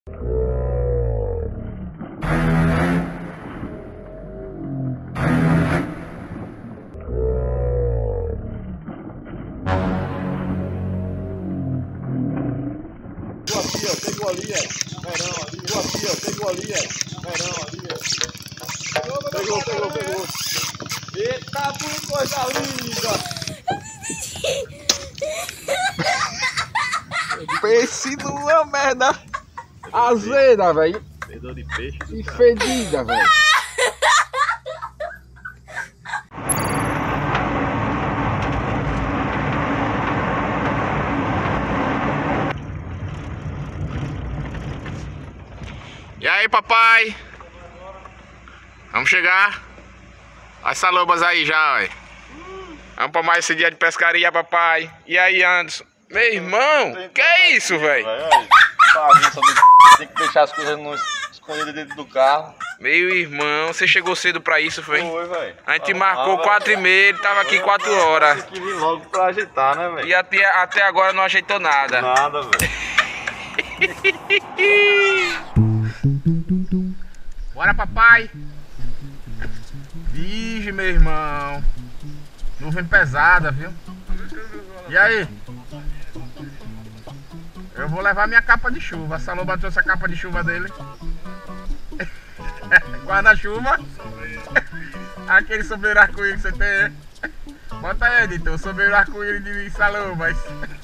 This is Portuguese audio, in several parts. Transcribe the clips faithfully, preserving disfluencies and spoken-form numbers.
Aqui, ó, pegou ali, ó. Verão, ali. Pegou aqui, ó, pegou ali, ó. Verão, ali, ó. Pegou, pegou, pegou. Eita, que coisa linda! Pense numa merda azeda, velho. Fedor de peixe. E fedida, velho. E aí, papai? Vamos chegar? As salobas aí já, ué. Vamos pra mais esse dia de pescaria, papai. E aí, Anderson? Meu irmão, que é isso, velho? Tem que deixar as coisas escondidas dentro do carro. Meu irmão, você chegou cedo pra isso, foi? Foi, velho. A gente marcou quatro e meia, ele tava aqui quatro horas. Tem que vir logo pra ajeitar, né, velho? E até, até agora não ajeitou nada. Nada, velho. Bora, papai. Vige, meu irmão. Nuvem pesada, viu? E aí? Eu vou levar minha capa de chuva. A Saloba trouxe a capa de chuva dele. Guarda-chuva. Aquele sombreiro arco-íris que você tem. Bota aí, editor. Sombreiro arco-íris de Salobas.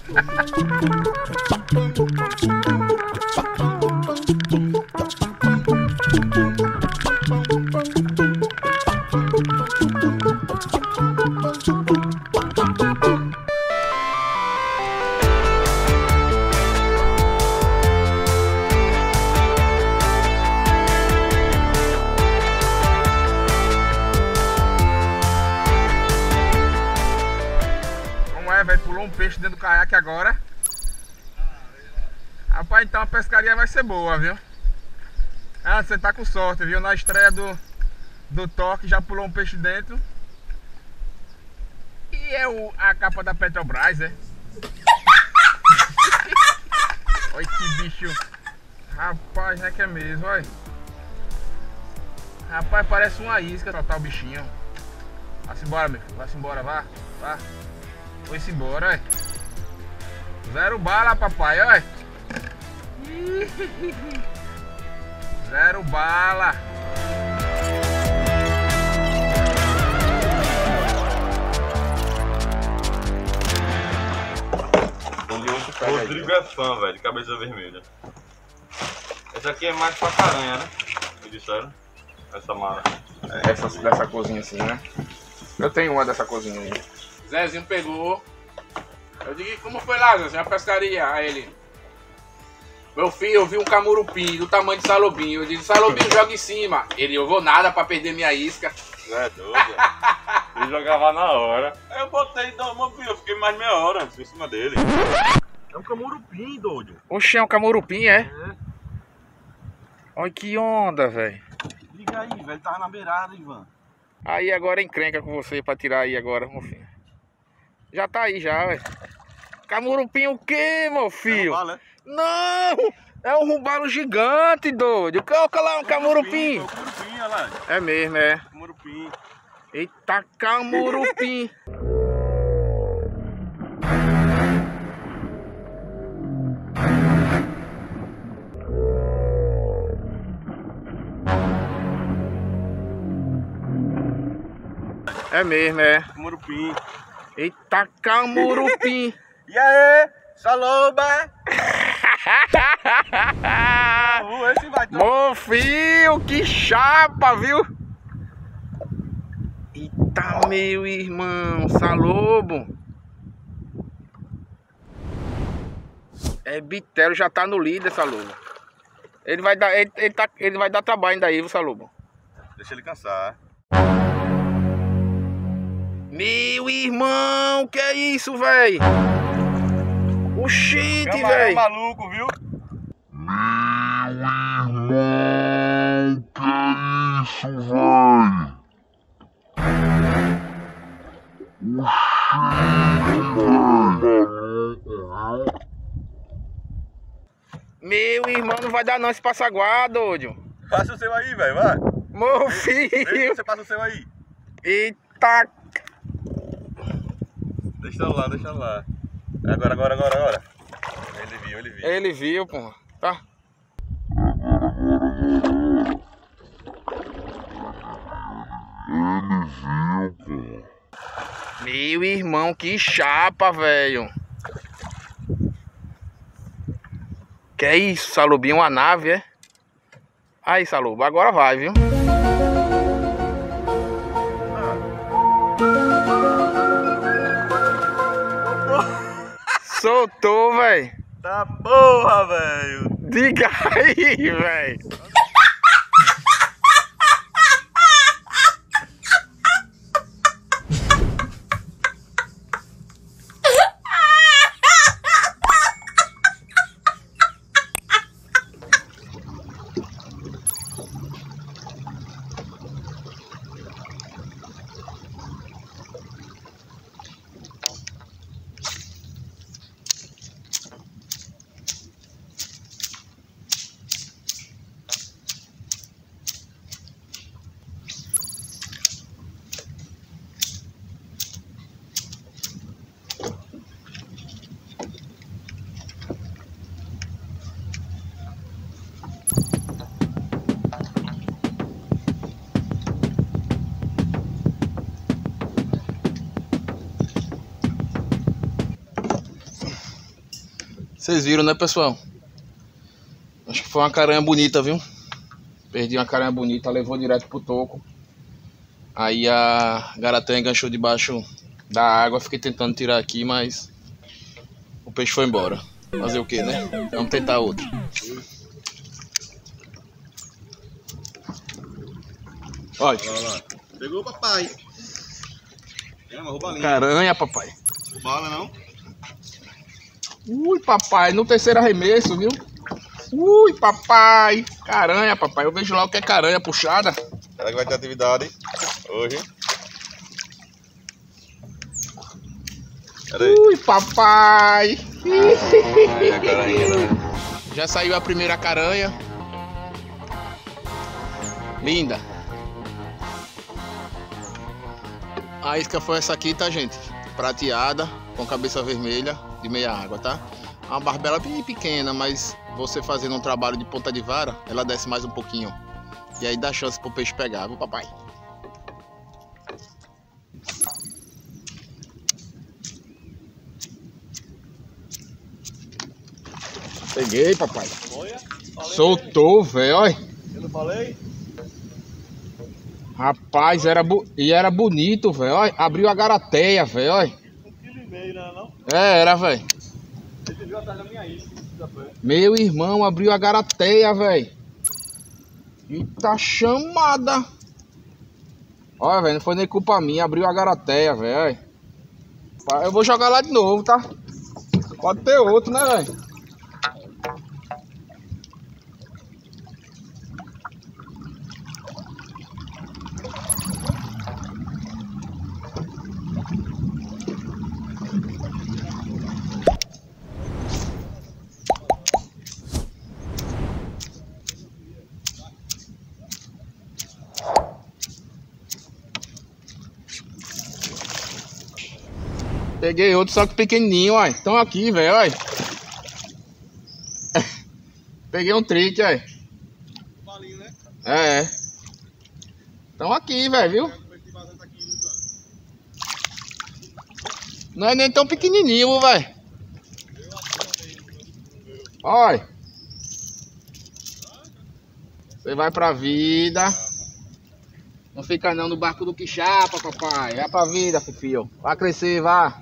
Velho, pulou um peixe dentro do caiaque agora. Rapaz, então a pescaria vai ser boa, viu? Ah, você tá com sorte, viu? Na estreia do, do toque já pulou um peixe dentro. E é o, a capa da Petrobras, é? Olha que bicho. Rapaz, é que é mesmo, olha. Rapaz, parece uma isca soltar o bichinho. Vai-se embora, meu filho. Vai-se embora, vá. Vá. Foi-se embora, olha. Zero bala, papai, olha. Zero bala. Rodrigo é fã, velho, de cabeça vermelha. Essa aqui é mais pra caranha, né? Me disseram. Essa mala. É, essa dessa cozinha assim, né? Eu tenho uma dessa cozinha aí. Zezinho pegou. Eu digo, como foi lá, Zezinho? A pescaria. Aí ele: meu filho, eu vi um camurupim do tamanho de salobinho. Eu disse: salobinho, joga em cima. Ele: eu vou nada pra perder minha isca. É doido. Ele jogava na hora. Eu botei, então, meu filho, eu fiquei mais meia hora em cima dele. É um camurupim, doido. Oxe, é um camurupim, é? É. Olha que onda, velho. Liga aí, velho, tava na beirada, Ivan. Aí agora encrenca com você pra tirar aí agora, meu filho. Já tá aí já, velho. Camurupim o quê, meu filho? É um robalo, não! É um robalo gigante, doido. Coloca lá um camurupim. É um camurupim, olha lá. É mesmo, é. Camurupim. Eita, camurupim. É mesmo, é. Camurupim. Eita, camurupim. E aí, saloba? Vamos ver se vai dar. Meu filho, que chapa, viu? Eita, meu irmão, salobo. É bitelo, já tá no líder, salobo. Ele vai dar, ele, ele, tá, ele vai dar trabalho ainda aí, viu, salobo? Deixa ele cansar. Meu irmão, que é isso, velho? Oxente, velho. Maluco, viu? Meu irmão, que é isso, velho? Meu irmão, não vai dar não esse passaguá, doido. Passa o seu aí, velho, vai. Meu filho. Você passa o seu aí. Eita. Deixa lá, deixa lá. Agora, agora, agora, agora. Ele viu, ele viu. Ele viu, pô. Tá. Ele viu, pô. Meu irmão, que chapa, velho. Que é isso, Salubinho? Uma nave, é? Aí, Saluba, agora vai, viu? Soltou, velho. Tá porra, velho. Diga aí, velho. Vocês viram, né, pessoal? Acho que foi uma caranha bonita, viu? Perdi uma caranha bonita, levou direto pro toco. Aí a garatanha enganchou debaixo da água. Fiquei tentando tirar aqui, mas o peixe foi embora. Fazer o que, né? Vamos tentar outro. Olha. Olha lá. Pegou o papai. É uma roubalinha. Caranha, papai. Bala não? Ui, papai, no terceiro arremesso, viu? Ui, papai. Caranha, papai. Eu vejo lá o que é caranha puxada. Ela que vai ter atividade hoje. Cadê? Ui, papai. Ah, a caranha, né? Já saiu a primeira caranha. Linda. A isca foi essa aqui, tá, gente? Prateada, com cabeça vermelha, de meia água, tá? Uma barbela bem pequena, mas você fazendo um trabalho de ponta de vara, ela desce mais um pouquinho. E aí dá chance pro peixe pegar, viu, papai? Peguei, papai. Olha, falei. Soltou, velho, olha. Eu não falei? Rapaz, era bu... e era bonito, velho, olha. Abriu a garateia, velho, olha. Um quilo e meio, né, não? É, era, velho. Ele viu atrás da minha isca. Meu irmão abriu a garateia, velho. Eita chamada. Olha, velho, não foi nem culpa minha. Abriu a garateia, velho. Eu vou jogar lá de novo, tá? Pode ter outro, né, velho? Peguei outro, só que pequenininho, ó. Estão aqui, velho, ó. Peguei um trick, ó. Balinho, né? É. Estão aqui, velho, viu? Não é nem tão pequenininho, velho. Olha. Você vai pra vida. Não fica não no barco do Quixapa, papai. Vai pra vida, filho. Vai crescer, vá.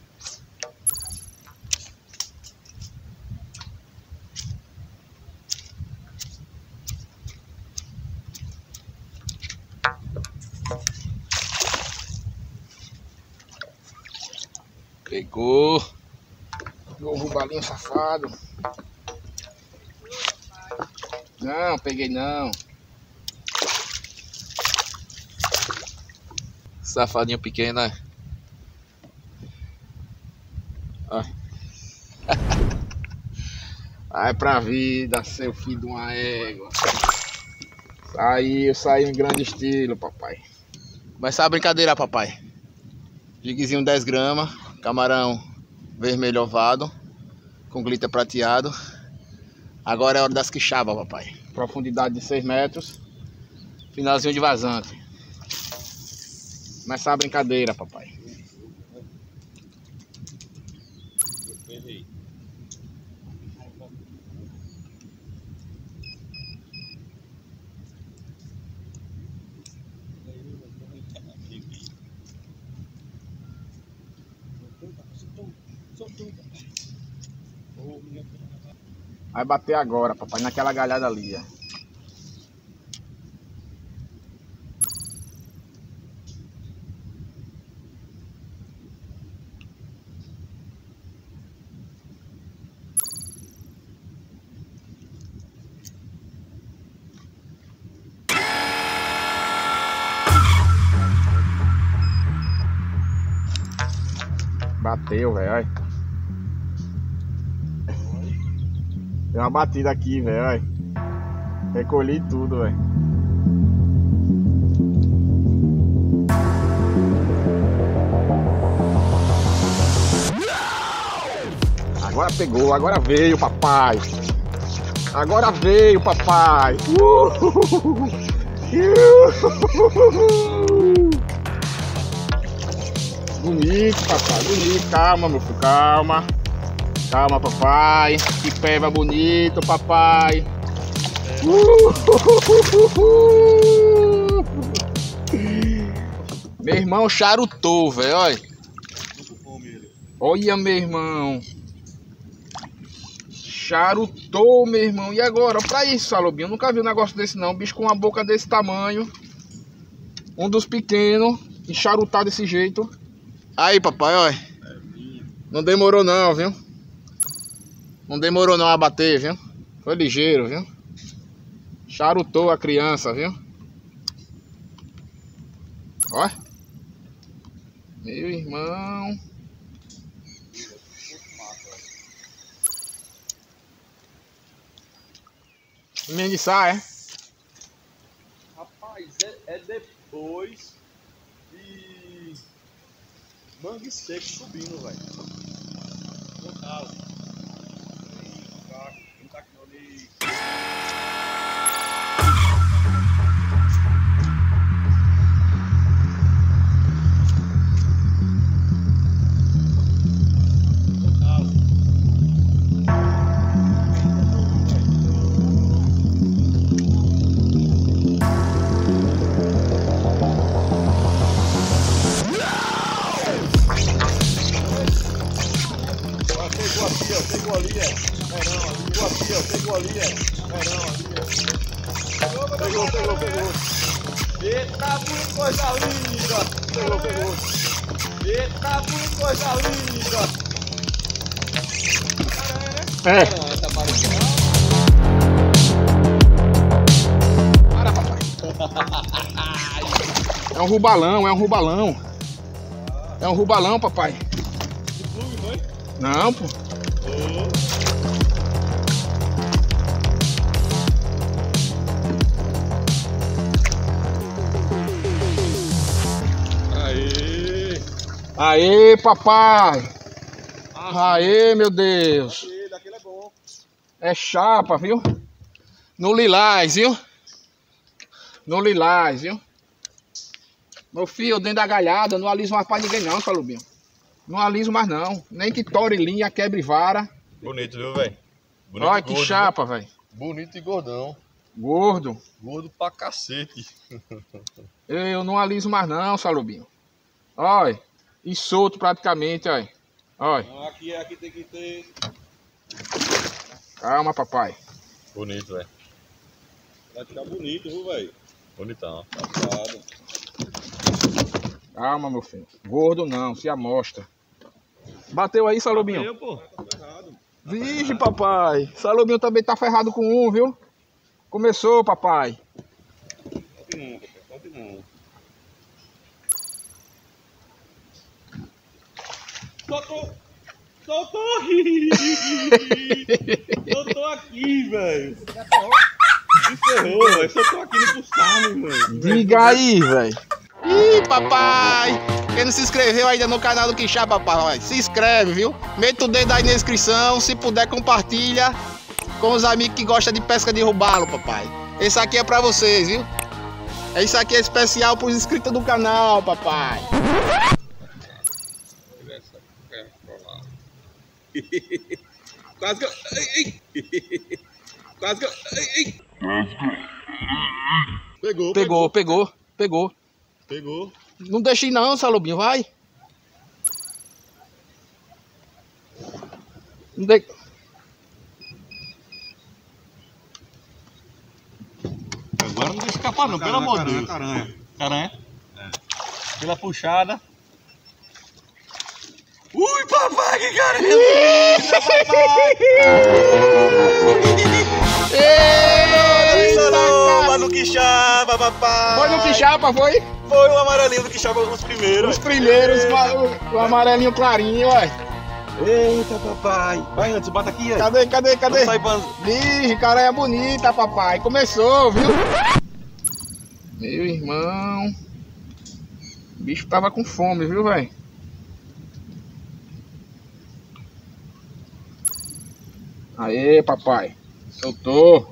Pegou. Pegou o rubalinho safado. Não, peguei não. Safadinho pequeno, né? Vai pra vida, seu filho de uma égua. Saiu, saiu em grande estilo, papai. Começar a brincadeira, papai. Jiguezinho dez gramas, camarão vermelho ovado, com glitter prateado. Agora é hora das quixabas, papai. Profundidade de seis metros. Finalzinho de vazante. Começar a brincadeira, papai. Vai bater agora, papai, naquela galhada ali, ó. Bateu, velho. Tem uma batida aqui, velho. Recolhi tudo, velho. Agora pegou, agora veio, papai. Agora veio, papai. Uh! Bonito, papai, bonito. Calma, meu filho, calma. Calma, papai. Que peba bonito, papai. Uh! Meu irmão charutou, velho. Olha. Olha, meu irmão. Charutou, meu irmão. E agora? Pra isso, Salobinho. Eu nunca vi um negócio desse, não. Um bicho com uma boca desse tamanho. Um dos pequenos. E charutar desse jeito. Aí, papai, olha. Não demorou não, viu? Não demorou não a bater, viu? Foi ligeiro, viu? Charutou a criança, viu? Ó. Meu irmão. Mendiçar, é? Rapaz, é, é depois de mangue seco subindo, velho. Total. Não tá aqui não ali. Pegou ali, é. É não, ali, pegou aqui, ó. Pegou ali, é. É não, ali, é. Pegou, pegou, pegou. Eita, por coisa linda. Pegou, pegou. Eita, por coisa linda. É. Tá parecendo. Para, papai. É um rubalão, é um rubalão. É um rubalão, papai. De plugue, foi? Não, pô. Aê! Aê, papai! Aê, meu Deus! Daquele, daquele é bom. É chapa, viu? No lilás, viu? No lilás, viu? Meu filho, dentro da galhada, não aliso mais pra ninguém não, Salubinho. Não aliso mais não. Nem que tore linha, quebre vara. Bonito, viu, velho? Olha que chapa, velho. Bonito e gordão. Gordo. Gordo pra cacete. Eu não aliso mais não, Salubinho. Olha. E solto praticamente, olha. Olha. Aqui, aqui tem que ter. Calma, papai. Bonito, velho. Vai ficar bonito, viu, velho? Bonitão. Passado. Calma, meu filho. Gordo não, se amostra. Bateu aí, Salubinho? Bateu, pô. Tá ferrado. Vixe, papai. Salubinho também tá ferrado com um, viu? Começou, papai. Continua, papai. Continua. Soltou. Soltou! Soltou aqui, velho! Encerrou, velho! Soltou aqui no pulsame, velho! Diga aí, velho! Ih, papai! Quem não se inscreveu ainda no canal do Quixá, papai, se inscreve, viu? Meta o dedo aí na inscrição, se puder compartilha com os amigos que gostam de pesca de robalo, papai. Esse aqui é pra vocês, viu? Isso aqui é especial pros inscritos do canal, papai. Quase que eu... Quase que eu... Pegou, Pegou, pegou, pegou. Pegou. Não deixe não, Salobinho, vai. Não de... Agora não deixa escapar não, pelo amor de Deus. Caranha. Caranha. É. Pela puxada. Ui, papai, que caranha! Estourou no quixaba, papai! Foi no quixapa, foi? Foi o amarelinho do quixaba, os primeiros. Os primeiros, o, o amarelinho clarinho, ué. Eita, papai! Vai antes, bota aqui, aí. Cadê, cadê, cadê? Sai ban... Vixe, caranha bonita, papai. Começou, viu? Meu irmão. O bicho tava com fome, viu, velho? Aê, papai. Soltou.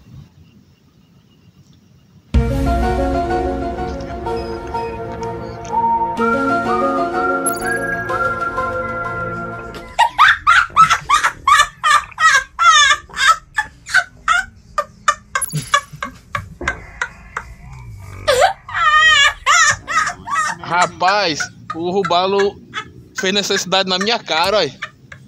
Rapaz, o robalo fez necessidade na minha cara, olha.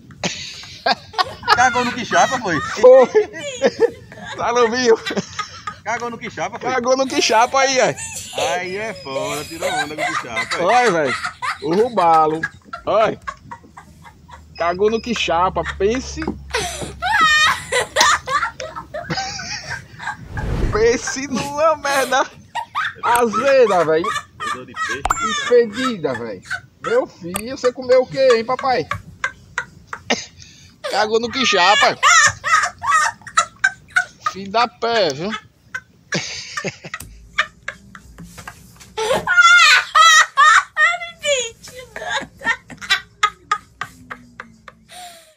Cagou no quixapa, foi? Foi. Salobinho. Cagou no quixapa, foi? Cagou no quixapa aí, ó. Aí é foda, tirou onda com o quixapa. Olha, velho. O robalo. Olha. Cagou no quixapa. Pense. Pense numa merda azeda, velho. De peixe. Impedida, velho. Meu filho, você comeu o que, hein, papai? Cagou no quixapa. Filho da pé, viu?